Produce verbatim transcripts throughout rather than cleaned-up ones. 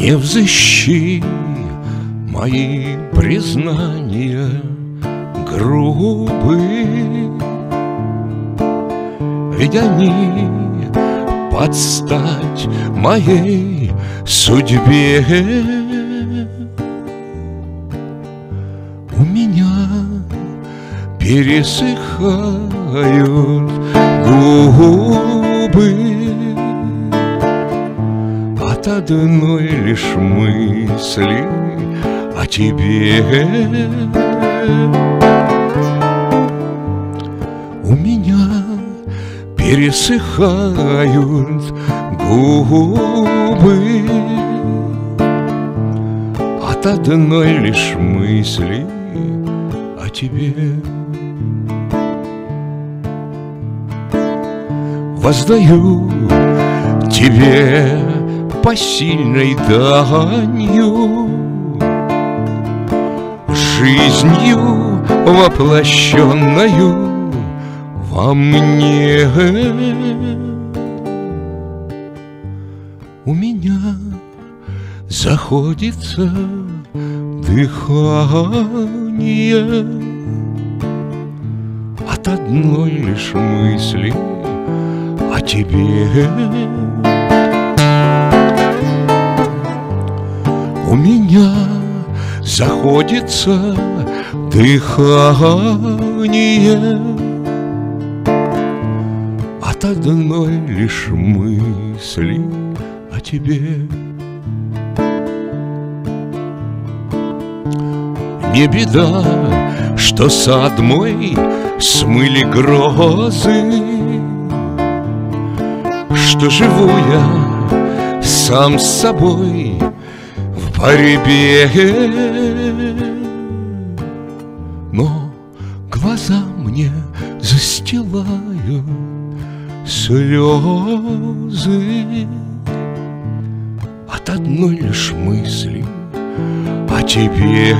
Не взыщи мои признания грубы, ведь они под стать моей судьбе. У меня пересыхают губы от одной лишь мысли о тебе. У меня пересыхают губы от одной лишь мысли о тебе. Воздаю тебе посильной данью, жизнью воплощенною во мне. У меня заходится дыхание от одной лишь мысли о тебе. У меня заходится дыхание от одной лишь мысли о тебе. Не беда, что сад мой смыли грозы, что живу я сам с собой в борьбе. Но глаза мне застилают слезы от одной лишь мысли о тебе.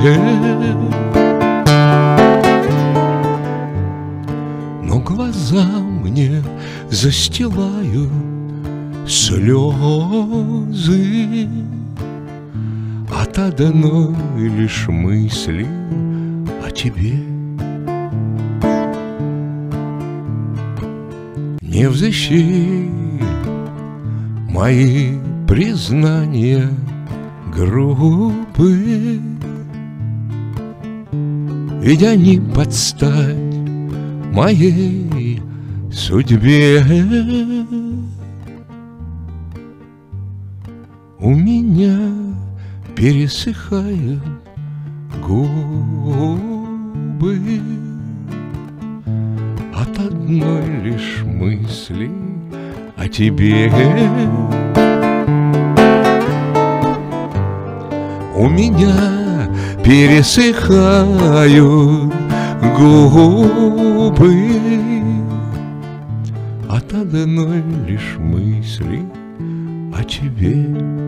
Но глаза мне застилают слезы от одной лишь мысли о тебе. Не взыщи мои признания грубы, ведь они под стать моей судьбе. У меня пересыхают губы от одной лишь мысли о тебе. У меня пересыхают губы от одной лишь мысли о тебе.